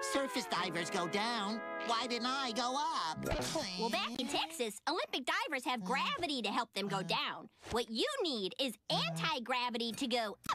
Surface divers go down. Why didn't I go up? Well, back in Texas, Olympic divers have gravity to help them go down. What you need is anti-gravity to go